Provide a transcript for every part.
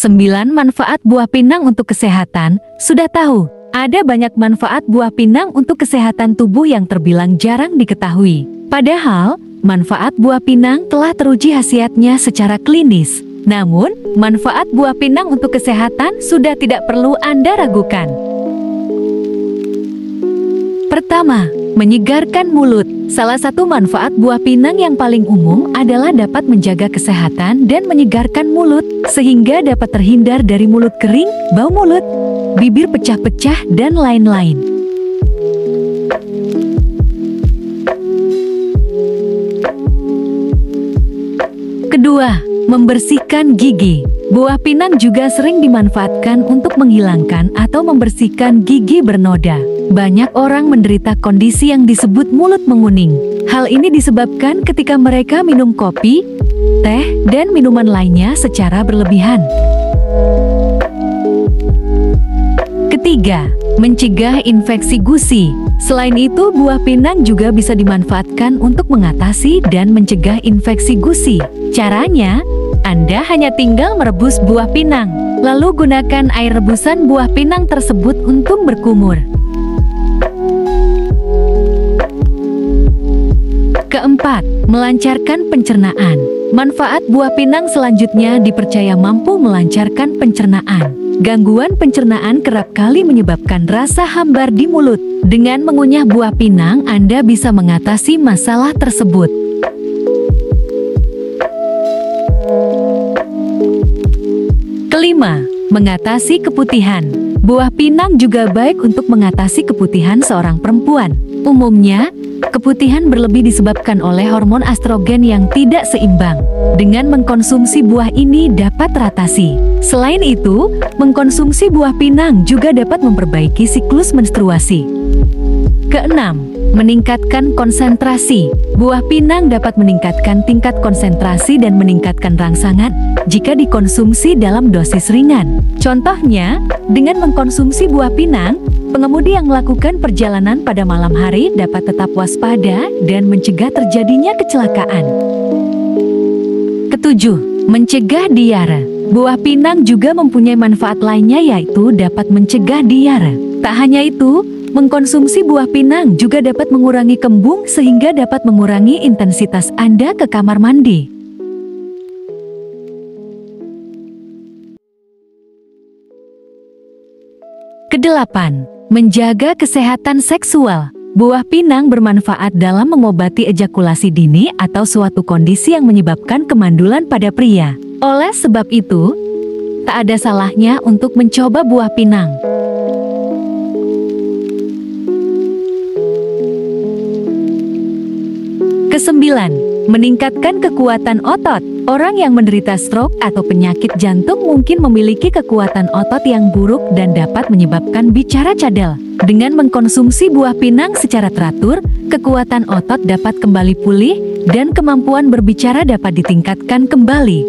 9 manfaat buah pinang untuk kesehatan. Sudah tahu, ada banyak manfaat buah pinang untuk kesehatan tubuh yang terbilang jarang diketahui. Padahal, manfaat buah pinang telah teruji khasiatnya secara klinis. Namun, manfaat buah pinang untuk kesehatan sudah tidak perlu Anda ragukan. Pertama, menyegarkan mulut. Salah satu manfaat buah pinang yang paling umum adalah dapat menjaga kesehatan dan menyegarkan mulut, sehingga dapat terhindar dari mulut kering, bau mulut, bibir pecah-pecah, dan lain-lain. Kedua, membersihkan gigi. Buah pinang juga sering dimanfaatkan untuk menghilangkan atau membersihkan gigi bernoda. Banyak orang menderita kondisi yang disebut mulut menguning. Hal ini disebabkan ketika mereka minum kopi, teh, dan minuman lainnya secara berlebihan. Ketiga, mencegah infeksi gusi. Selain itu, buah pinang juga bisa dimanfaatkan untuk mengatasi dan mencegah infeksi gusi. Caranya, Anda hanya tinggal merebus buah pinang, lalu gunakan air rebusan buah pinang tersebut untuk berkumur. Keempat, melancarkan pencernaan. Manfaat buah pinang selanjutnya dipercaya mampu melancarkan pencernaan. Gangguan pencernaan kerap kali menyebabkan rasa hambar di mulut. Dengan mengunyah buah pinang, Anda bisa mengatasi masalah tersebut. Kelima, mengatasi keputihan. Buah pinang juga baik untuk mengatasi keputihan seorang perempuan. Umumnya, keputihan berlebih disebabkan oleh hormon estrogen yang tidak seimbang. Dengan mengkonsumsi buah ini dapat teratasi. Selain itu, mengkonsumsi buah pinang juga dapat memperbaiki siklus menstruasi. Keenam, meningkatkan konsentrasi. Buah pinang dapat meningkatkan tingkat konsentrasi dan meningkatkan rangsangan jika dikonsumsi dalam dosis ringan. Contohnya, dengan mengkonsumsi buah pinang, pengemudi yang melakukan perjalanan pada malam hari dapat tetap waspada dan mencegah terjadinya kecelakaan. Ketujuh, mencegah diare. Buah pinang juga mempunyai manfaat lainnya, yaitu dapat mencegah diare. Tak hanya itu, mengkonsumsi buah pinang juga dapat mengurangi kembung sehingga dapat mengurangi intensitas Anda ke kamar mandi. Kedelapan, menjaga kesehatan seksual. Buah pinang bermanfaat dalam mengobati ejakulasi dini atau suatu kondisi yang menyebabkan kemandulan pada pria. Oleh sebab itu, tak ada salahnya untuk mencoba buah pinang. Kesembilan, meningkatkan kekuatan otot. Orang yang menderita stroke atau penyakit jantung mungkin memiliki kekuatan otot yang buruk dan dapat menyebabkan bicara cadel. Dengan mengkonsumsi buah pinang secara teratur, kekuatan otot dapat kembali pulih dan kemampuan berbicara dapat ditingkatkan kembali.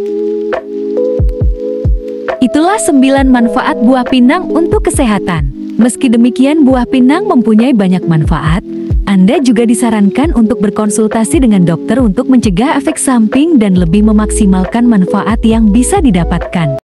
Itulah 9 manfaat buah pinang untuk kesehatan. Meski demikian, buah pinang mempunyai banyak manfaat. Anda juga disarankan untuk berkonsultasi dengan dokter untuk mencegah efek samping dan lebih memaksimalkan manfaat yang bisa didapatkan.